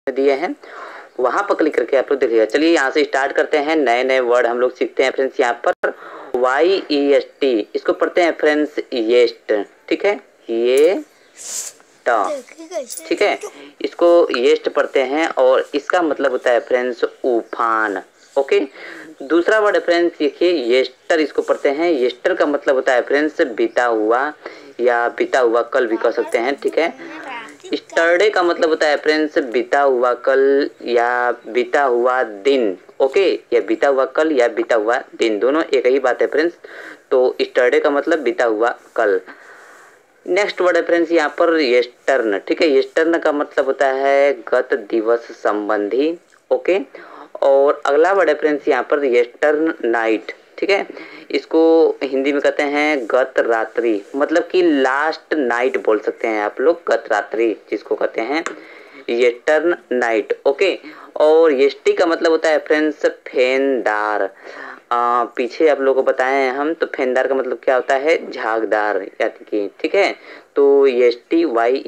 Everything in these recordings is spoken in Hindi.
दिए हैं, वहां पर क्लिक करके आप लोग देखिएगा। चलिए यहाँ से स्टार्ट करते हैं, नए नए वर्ड हम लोग सीखते हैं फ्रेंड्स। यहाँ पर YEST इसको पढ़ते हैं फ्रेंड्स येस्ट, ठीक है, ये ठीक है, इसको येस्ट पढ़ते हैं और इसका मतलब होता है फ्रेंड्स उफान। ओके, दूसरा वर्ड फ्रेंड्स देखिए येस्टर, इसको पढ़ते हैं। येस्टर का मतलब होता है फ्रेंड्स बीता हुआ या बीता हुआ कल भी कह सकते हैं, ठीक है। स्टरडे का मतलब होता है फ्रेंड्स बीता हुआ कल या बीता हुआ दिन। ओके, या बीता हुआ कल या बीता हुआ दिन, दोनों एक ही बात है फ्रेंड्स। तो स्टरडे का मतलब बीता हुआ कल। नेक्स्ट वर्ड है फ्रेंड्स यहाँ पर येस्टर्न, ठीक है। येस्टर्न का मतलब होता है गत दिवस संबंधी। ओके, और अगला वर्ड है फ्रेंड्स यहाँ पर येस्टर्न नाइट, ठीक है। इसको हिंदी में कहते हैं गत रात्रि, मतलब कि लास्ट नाइट बोल सकते हैं आप लोग, गत रात्रि जिसको कहते हैं येस्टर्न नाइट। ओके, और येस्टी का मतलब होता है फ्रेंड्स फेनदार। पीछे आप लोगों को बताए हैं हम, तो फेनदार का मतलब क्या होता है, झागदार यानी कि, ठीक है। तो YESTY,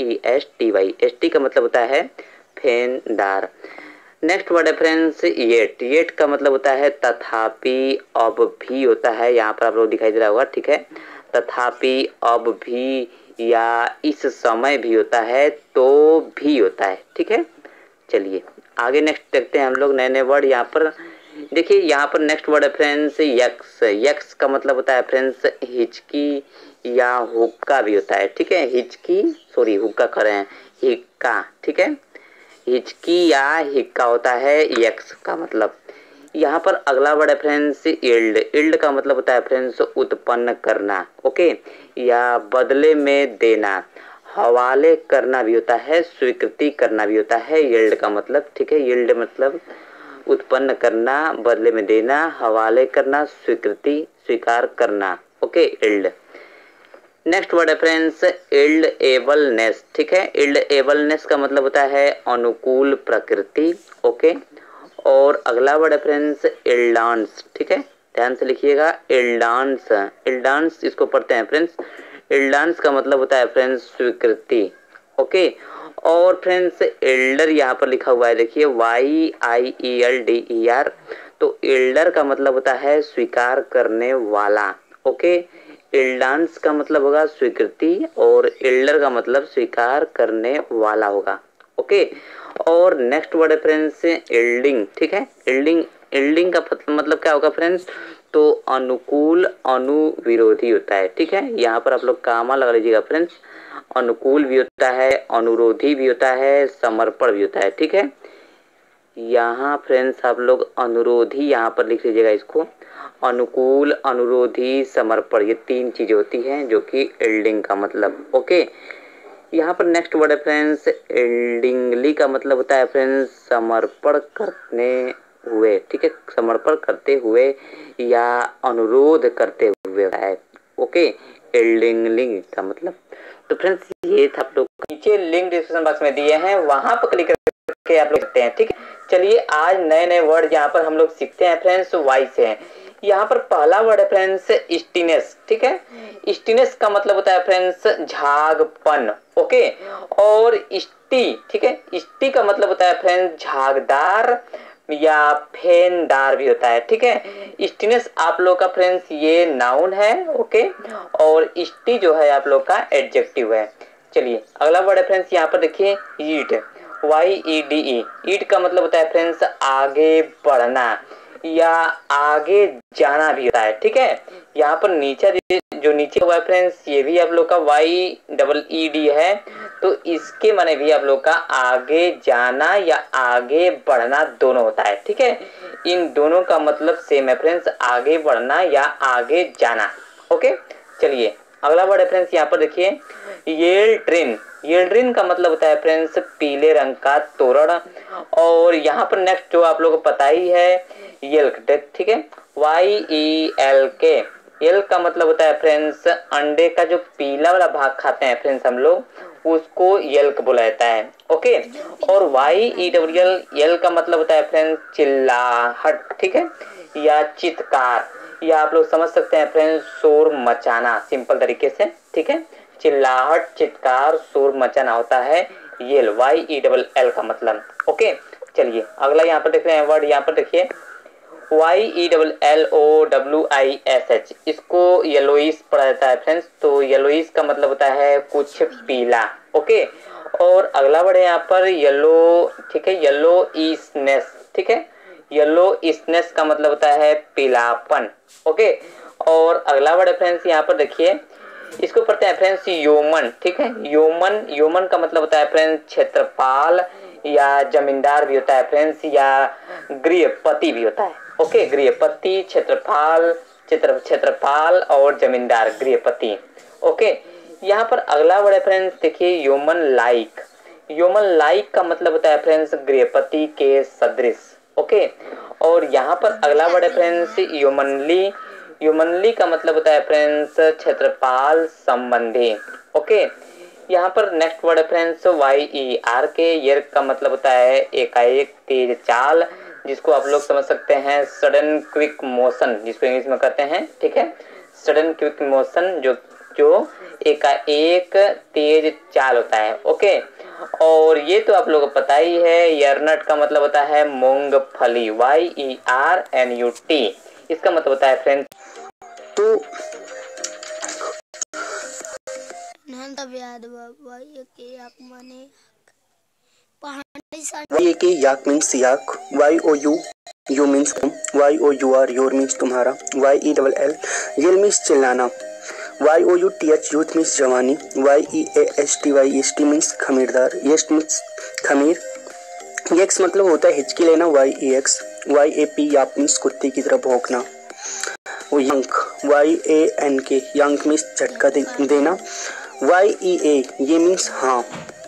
एसटी का मतलब होता है फेनदार। नेक्स्ट वर्ड है फ्रेंड्स येट। येट का मतलब होता है तथापि, अब भी होता है, यहाँ पर आप लोग दिखाई दे रहा होगा, ठीक है। तथापि, अब भी, या इस समय भी होता है, तो भी होता है, ठीक है। चलिए आगे नेक्स्ट देखते हैं हम लोग नए नए वर्ड। यहाँ पर देखिए, यहाँ पर नेक्स्ट वर्ड है फ्रेंड्स यक्स। यक्स का मतलब होता है फ्रेंड्स हिचकी या हुक्का भी होता है, ठीक है। हिचकी, सॉरी हुक्का कर रहे हैं, हिक्का, ठीक है। हिचकी या हिक्का होता है यक्स का मतलब। यहाँ पर अगला वर्ड है फ्रेंड्स इल्ड। इल्ड का मतलब होता है फ्रेंड्स उत्पन्न करना। ओके, या बदले में देना, हवाले करना भी होता है, स्वीकृति करना भी होता है यील्ड का मतलब, ठीक है। यील्ड मतलब उत्पन्न करना, बदले में देना, हवाले करना, स्वीकृति, स्वीकार करना। Okay, yield. नेक्स्ट वर्ड है फ्रेंड्स इल्ड एबलनेस, ठीक है। इल्ड एबलनेस का मतलब होता है अनुकूल प्रकृति। ओके, और अगला वर्ड है फ्रेंड्स इल्डांस, ठीक है, ध्यान से लिखिएगा, इल्डांस। इल्डांस इसको पढ़ते हैं फ्रेंड्स। इल्डांस का मतलब होता है फ्रेंड्स स्वीकृति। ओके, और फ्रेंड्स एल्डर यहाँ पर लिखा हुआ है, देखिए YIELDER। तो एल्डर का मतलब होता है स्वीकार करने वाला। ओके, इल्डांस का मतलब होगा स्वीकृति और एल्डर का मतलब स्वीकार करने वाला होगा। ओके, और नेक्स्ट वर्ड है फ्रेंड्स एल्डिंग, ठीक है। एल्डिंग, एल्डिंग का मतलब क्या होगा फ्रेंड्स, तो अनुकूल अनुविरोधी होता है, ठीक है। यहाँ पर आप लोग कामा लगा लीजिएगा फ्रेंड्स। अनुकूल भी होता है, अनुरोधी भी होता है, समर्पण भी होता है, ठीक है। यहाँ फ्रेंड्स आप लोग अनुरोधी यहाँ पर लिख लीजिएगा इसको। अनुकूल, अनुरोधी, समर्पण, ये तीन चीजें होती हैं जो कि एल्डिंग का मतलब। ओके, यहाँ पर नेक्स्ट वर्ड है फ्रेंड्स एल्डिंगली का मतलब होता है फ्रेंड्स समर्पण करने हुए, ठीक है, समर्पण करते हुए या अनुरोध करते हुए है। ओके, एल्डिंगली का मतलब। तो फ्रेंड्स ये था, आप लोग नीचे लिंक डिस्क्रिप्शन बॉक्स में दिए हैं, वहां पर क्लिक करके आप लोग सकते हैं, ठीक है। चलिए आज नए नए वर्ड यहाँ पर हम लोग सीखते हैं फ्रेंड्स वाई से हैं। यहाँ पर पहला वर्ड है फ्रेंड्स स्टीनेस, ठीक है। स्टीनेस का मतलब होता है फ्रेंड्स झागपन। ओके, और स्टी, ठीक है, स्टी का मतलब होता है फ्रेंड्स झागदार या फेनदार भी होता है, ठीक है। स्टीनेस आप लोग का फ्रेंड्स ये नाउन है। ओके, और स्टी जो है आप लोग का एडजेक्टिव है। चलिए अगला वर्ड है फ्रेंड्स यहाँ पर देखिए ईट, YEDE। ईट का मतलब होता है फ्रेंड्स आगे बढ़ना या आगे जाना भी होता है, ठीक है। यहाँ पर नीचे जो नीचे हुआ है फ्रेंड्स ये भी आप लोग का YEED है, तो इसके माने भी आप लोग का आगे जाना या आगे बढ़ना दोनों होता है, ठीक है। इन दोनों का मतलब सेम है फ्रेंड्स, आगे बढ़ना या आगे जाना। ओके, चलिए अगला वर्ड है फ्रेंड्स यहाँ पर देखिए येल्ड्रिन। येल्ड्रिन का मतलब होता है फ्रेंड्स पीले रंग का तोरण। और यहाँ पर नेक्स्ट जो आप लोगों को पता ही है येल्क, ठीक है, YELK। येल्क का मतलब होता है फ्रेंड्स अंडे का जो पीला वाला भाग खाते हैं फ्रेंड्स हम लोग, उसको येल्क बोला जाता है। ओके, और YELL का मतलब होता है फ्रेंड्स चिल्लाहट, ठीक है, या चित्कार, या आप लोग समझ सकते हैं फ्रेंड्स शोर मचाना सिंपल तरीके से, ठीक है। चिल्लाहट, चित्कार, शोर मचाना होता है येल, YELL का मतलब। ओके, चलिए अगला यहाँ पर देख रहे हैं वर्ड, यहाँ पर देखिए YELLOWISH, इसको येलोइश पढ़ा जाता है फ्रेंड्स। तो येलोइश का मतलब होता है कुछ पीला। ओके, और अगला वर्ड है यहाँ पर येलो, ठीक है, येलोइशनेस, ठीक है, येलोइशनेस का मतलब होता है पीलापन। ओके, और अगला वर्ड है फ्रेंड्स यहाँ पर देखिए, इसको पढ़ते हैं फ्रेंड्स योमन, ठीक है, योमन, योमन का मतलब होता है फ्रेंड्स क्षेत्रपाल या जमींदार भी होता है फ्रेंड्स, या गृहपति भी होता है। ओके, गृहपति, क्षेत्रपाल, क्षेत्रपाल और जमींदार, गृहपति। ओके, यहाँ पर अगला वर्ड है फ्रेंड्स देखिए योमन लाइक, योमन लाइक का मतलब होता है फ्रेंड्स गृहपति के सदृश। ओके, और यहाँ पर अगला वर्ड है फ्रेंड्स योमनली, योमनली का मतलब होता है फ्रेंड्स क्षेत्रपाल संबंधी। ओके, यहाँ पर नेक्स्ट वर्ड है फ्रेंड्स YER के, येर का मतलब होता है एकाएक तेज चाल, जिसको आप लोग समझ सकते हैं सडन क्विक मोशन, जिसको इंग्लिश में कहते हैं, ठीक है, सडन क्विक मोशन, जो एकाएक तेज चाल होता है। ओके, और ये तो आप लोगों को पता ही है, यरनट का मतलब होता है मूंगफली, YERNUT, इसका मतलब होता है फ्रेंड्स तो yak means yak, YOU means YOUR your means तुम्हारा, YELL येल मीन्स चिल्लाना, YOUTH यूथ मीन्स जवानी, YEAST मीन्स खमीरदार, येस्ट मीन्स खमीर, यक्स मतलब होता है हिचकी लेना, YEX, YAP याप मीन्स कुत्ते की तरह भौंकना, यंक YANK यंक मीन्स झटका देना, YEA ये मीन्स हाँ,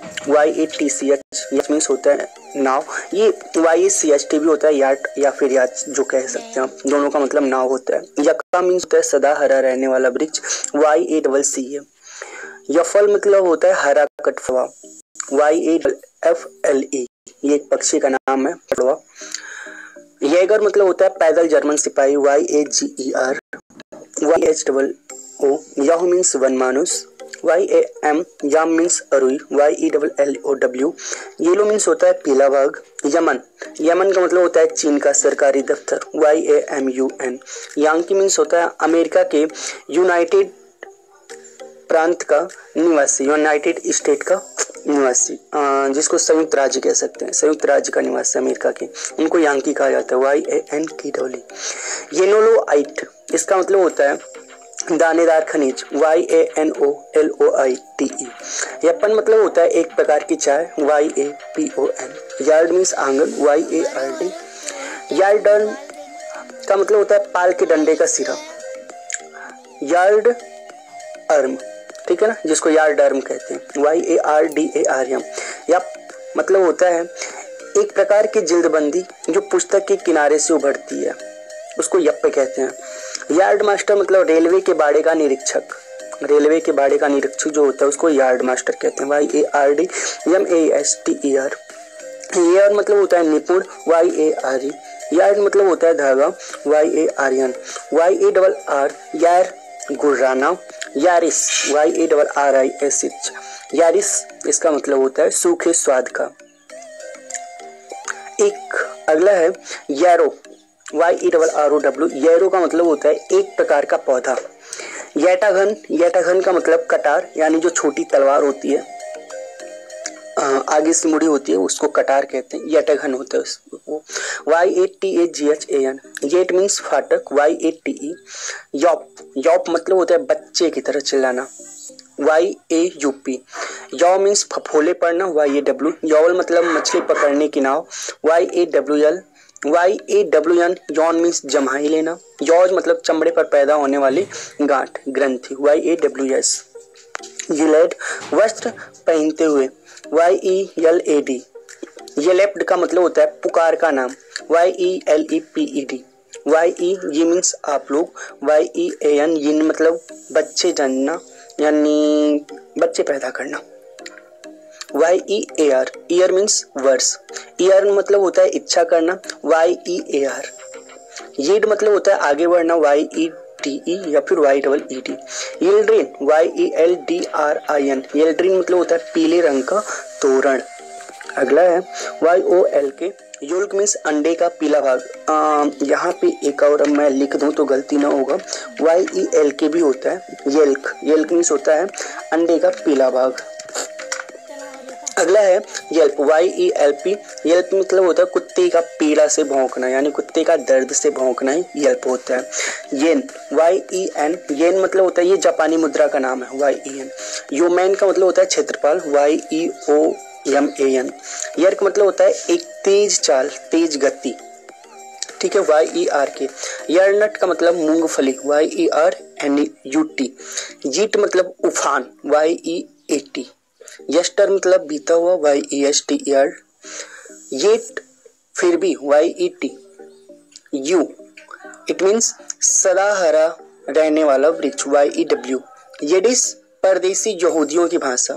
YATCH मीन्स होता है नाव, ये YACHT भी होता है याट या फिर याच जो कह सकते हैं आप, दोनों का मतलब नाव होता है। यक्का मीन्स होता है सदा हरा रहने वाला वृक्ष, YACCA। यफल मतलब होता है हरा कटफवा, YAFLE ये एक पक्षी का नाम है कटवा। येगर मतलब होता है पैदल जर्मन सिपाही, YAGER। YHOO याहू मीन्स वन मानुस, YAM याम मीन्स अरुई, YELLOW येलो मीन्स होता है पीला बाघ। यमन, यमन का मतलब होता है चीन का सरकारी दफ्तर, YAMUN। यांकी मीन्स होता है अमेरिका के यूनाइटेड प्रांत का निवासी, यूनाइटेड स्टेट का निवासी, जिसको संयुक्त राज्य कह सकते हैं, संयुक्त राज्य का निवासी अमेरिका के, उनको यांकी कहा जाता है, YANKE। येनोलोआइट इसका मतलब होता है दानेदार खनिज, YANOLOITE। यपन मतलब होता है एक प्रकार की चाय, YAPON। यार्ड मीन्स आंगन, YARD। यार्डर्न का मतलब होता है पाल के डंडे का सिरा, यार्ड अर्म, ठीक है ना, जिसको यार्ड अर्म कहते हैं, YARDARM। यप मतलब होता है एक प्रकार की जिल्दबंदी जो पुस्तक के किनारे से उभरती है, उसको यप्पे कहते हैं। यार्ड मास्टर मतलब रेलवे के बाड़े का निरीक्षक, रेलवे के बाड़े का निरीक्षक जो होता है उसको यार्ड मास्टर कहते हैं, YARDMASTER। यार्ड मतलब होता है निपुण, YARE। यार्ड मतलब होता है धागा, YARN। YARR यार गुर्राना, यारिस, YARRISH यारिस इसका मतलब होता है सूखे स्वाद का। एक अगला है यारो, YERROW। येरो का मतलब होता है एक प्रकार का पौधा। येटाघन, येटाघन का मतलब कटार, यानी जो छोटी तलवार होती है आगे से मुड़ी होती है उसको कटार कहते हैं, येटाघन होता है उसको, YATAGHAN। येट मीन्स फाटक, YATE। यॉप, यॉप मतलब होता है बच्चे की तरह चिल्लाना, YAUP। यौ मीन्स फफोले पड़ना, YAW। यौल मतलब मछली पकड़ने की नाव, YAWL। YAWN यौन मीन्स जमाई लेना। यौज मतलब चमड़े पर पैदा होने वाली गांठ, ग्रंथि, YAWS। यिलेड वस्त्र पहनते हुए, YELAD। येलेप्ड का मतलब होता है पुकार का नाम, YELEPED। YE मीन्स आप लोग, YEAN यिन मतलब बच्चे जन्ना यानी बच्चे पैदा करना। YEAR ईयर मीन्स वर्ष, ईयर मतलब होता है इच्छा करना, YEAR। यीड मतलब होता है आगे बढ़ना, YETE या फिर YEED। यिल्ड्रिन, YELDRIN। यिल्ड्रिन मतलब होता है पीले रंग का तोरण, अगला है YOLK, योल्क मीन्स अंडे का पीला भाग। यहाँ पे एक और मैं लिख दूं तो गलती ना होगा, YELK भी होता है येल्क, येल्क मीन्स होता है अंडे का पीला भाग। अगला है येल्प, YELP, येल्प मतलब होता है कुत्ते का पीड़ा से भौंकना, यानी कुत्ते का दर्द से भौंकना ही येल्प होता है। येन, YEN, येन मतलब होता है, ये जापानी मुद्रा का नाम है YEN। योमैन का मतलब होता है क्षेत्रपाल, YEOMAN। यर्क मतलब होता है एक तेज चाल, तेज गति, ठीक है, YERK। यरनट का मतलब मूंगफली, YERNUT। जीट मतलब उफान, YEAT। यस्टर मतलब बीता हुआ, YESTER। येट फिर भी, YET। यू इट मीन्स सदा हरा रहने वाला वृक्ष, YEW। येडिस परदेसी यहूदियों की भाषा,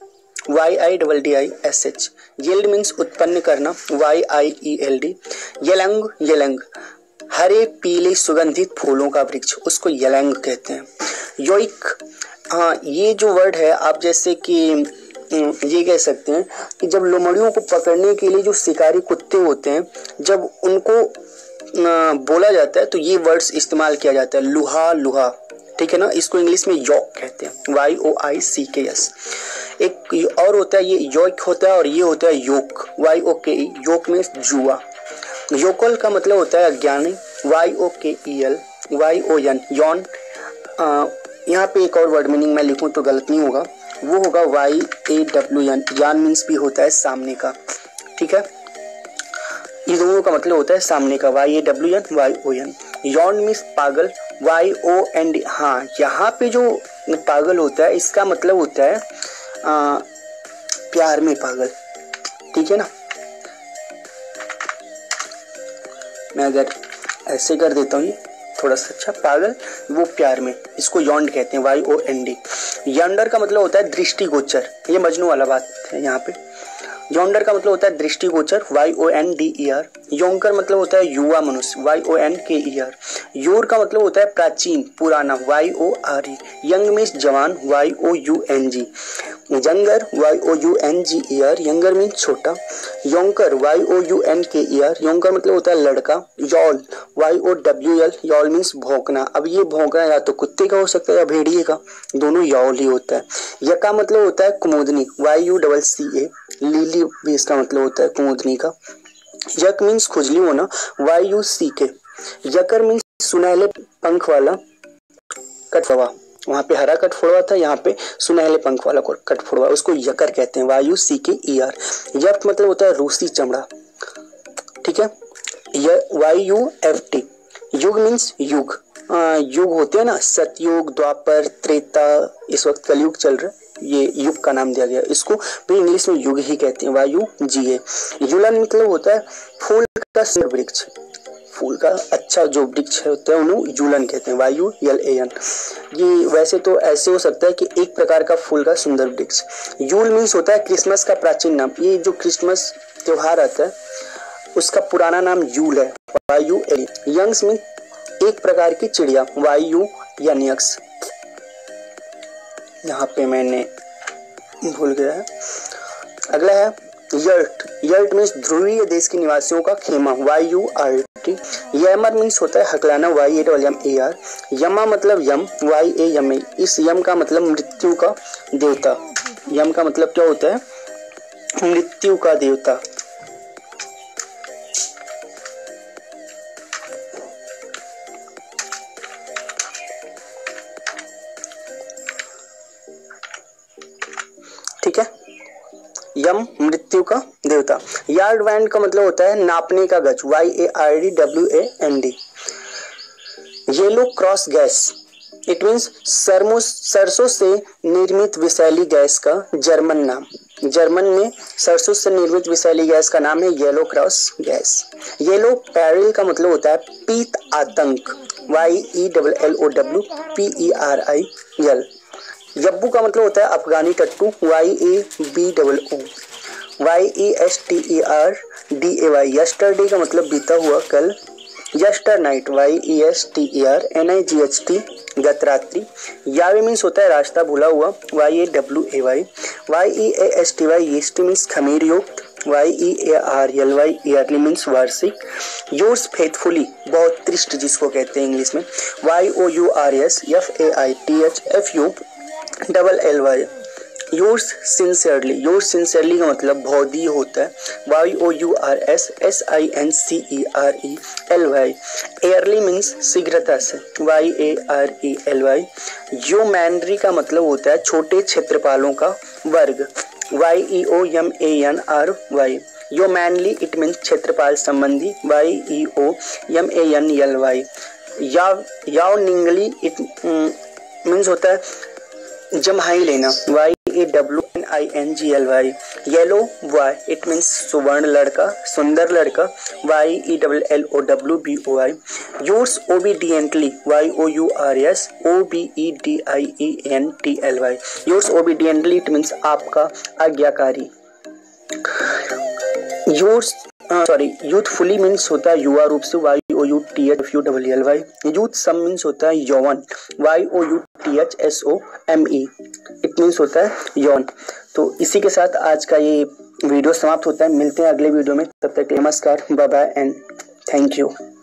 YIDDISH। येल्ड मीन्स उत्पन्न करना, YIELD। येलंग, येलंग हरे पीले सुगंधित फूलों का वृक्ष, उसको येलंग कहते हैं। योइक, हाँ ये जो वर्ड है आप जैसे कि ये कह सकते हैं कि जब लोमड़ियों को पकड़ने के लिए जो शिकारी कुत्ते होते हैं, जब उनको बोला जाता है तो ये वर्ड्स इस्तेमाल किया जाता है, लुहा लुहा, ठीक है ना, इसको इंग्लिश में यॉक कहते हैं, YOICKS। एक और होता है, ये योक होता है और ये होता है योक, YOKE। योक मीन्स जुआ। योकल का मतलब होता है अज्ञानी, YOKEL। YON, यौन। यहाँ पे एक और वर्ड मीनिंग मैं लिखूं तो गलत नहीं होगा, वो होगा YAWN। यान मीन्स भी होता है सामने का, ठीक है, ये दोनों का मतलब होता है सामने का, YAWN YON। यौन मीन्स पागल, YOND। हाँ यहाँ पे जो पागल होता है इसका मतलब होता है प्यार में पागल, ठीक है ना। मैं अगर ऐसे कर देता हूँ थोड़ा सा, अच्छा, पागल वो प्यार में, इसको यॉन्ड कहते हैं, YOND। यॉन्डर का मतलब होता है दृष्टिगोचर, ये मजनू वाला बात है यहाँ पे। यॉन्डर का मतलब होता है दृष्टिगोचर, YONDER। योंकर मतलब होता है युवा मनुष्य, YONKER। योर का मतलब होता है प्राचीन पुराना, YORE। यंग मीन्स जवान, YOUNG। Younger, YOUNGER, younger means छोटा। योंकर, YOUNKER, योंकर मतलब होता है लड़का। यॉल, YOWL, यॉल मीन्स भौंकना। अब ये भौंकना या तो कुत्ते का हो सकता है या भेड़िए का, दोनों यॉल ही होता है। यका मतलब होता है कुमुदनी, YUCCA। लीली भी इसका मतलब होता है कुमुदनी का। यक मीन्स खुजली होना, YUCK। यकर मीन्स सुनहले पंख वाला कठफोड़वा, वहाँ पे हरा कठफोड़वा था, यहाँ पे सुनहले पंख वाला कठफोड़वा, उसको यकर कहते हैं, YUCKER। यफ्ट मतलब होता है रूसी चमड़ा, ठीक है, YUFT। युग मीन्स युग, युग होते हैं ना, सतयुग, द्वापर, त्रेता, इस वक्त कलयुग चल रहा है, ये युग का नाम दिया गया, इसको भी इंग्लिश में युग ही कहते हैं, YUGA। युलन मतलब होता है फूल का वृक्ष, फूल का अच्छा जो वृक्ष होता है उन्हें यूलन कहते हैं, YULAN। ये वैसे तो ऐसे हो सकता है कि एक प्रकार का फूल का सुंदर वृक्ष। यूल मीन्स होता है क्रिसमस का प्राचीन नाम, ये जो क्रिसमस त्योहार आता है उसका पुराना नाम यूल है, YUL। यंग्स मीन एक प्रकार की चिड़िया, YUNX। यहाँ पे मैंने भूल गया है। अगला है यर्ट, यर्ट मीन्स ध्रुवीय देश के निवासियों का खेमा, YURT। यमर मीन्स होता है हकलाना, YAMAR। यमा मतलब यम, YAMA। इस यम का मतलब मृत्यु का देवता, यम का मतलब क्या होता है, मृत्यु का देवता। ठीक है, यम मृत्यु का देवता। यार्ड बैंड का मतलब होता है नापने का गज, YARDWAND। Yellow cross gas, it means सरसों से निर्मित विषैली गैस का जर्मन नाम, जर्मन में सरसों से निर्मित विषैली गैस का नाम है yellow cross gas. Yellow peril का मतलब होता है पीत आतंक, YELLOWPERIL। यब्बू का मतलब होता है अफगानी टट्टू, YABOO। YESTERDAY। यस्टरडे का मतलब बीता हुआ कल। यस्टर नाइट, YESTERNIGHT, गत रात्रि। यावे मीन्स होता है रास्ता भूला हुआ, YAWAY। YEASTY, यीस्ट मीन्स खमीर युक्त। YEARLY ईयरली मीन्स वार्षिक। योर्स फेथफुली बहुत त्रिष्ट जिसको कहते हैं इंग्लिश में, YOURS FAITHFULLY। Yours sincerely, yours sincerely का मतलब बहुत ही होता है, YOURS SINCERELY। एयरली मीन्स शीघ्रता से, YARELY। ह्यूमैनरी का मतलब होता है छोटे क्षेत्रपालों का वर्ग, YEOMANRY। ह्यूमैनली इट मीन्स क्षेत्रपाल संबंधी, YEOMANLY। यावनिंगली इट मीन्स होता है जम्हाई लेना, YAWNINGLY। Yellowboy it means सुवर्ण लड़का, सुंदर लड़का, YELLOWBOY। Yours obediently, YOURS OBEDIENTLY। Yours obediently it means आपका आज्ञाकारी। योर्स यूथफुली मीन्स होता है युवा रूप से, YOUTHFULLY। यूथ सम मीन्स होता है यौवन, YOUTHSOME। इट मीन्स होता है यौन। तो इसी के साथ आज का ये वीडियो समाप्त होता है। मिलते हैं अगले वीडियो में, तब तक नमस्कार, bye bye and thank you.